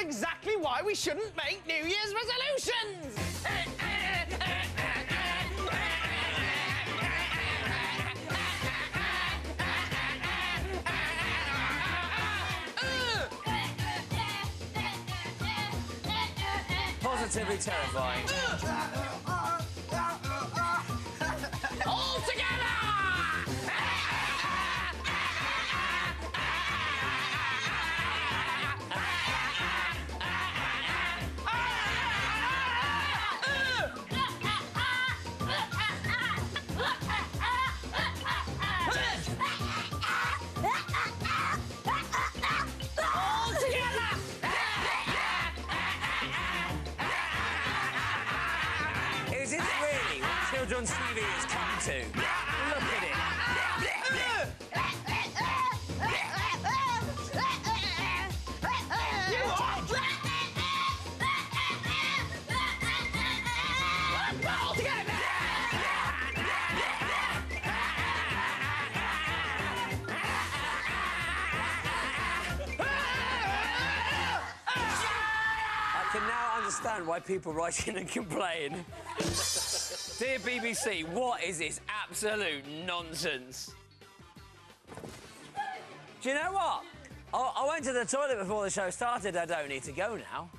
exactly why we shouldn't make New Year's resolutions! Positively terrifying. All together! Is it really what children's TV has come to? Look at it. All together! I can now understand why people write in and complain. Dear BBC, what is this absolute nonsense? Do you know what? I went to the toilet before the show started. I don't need to go now.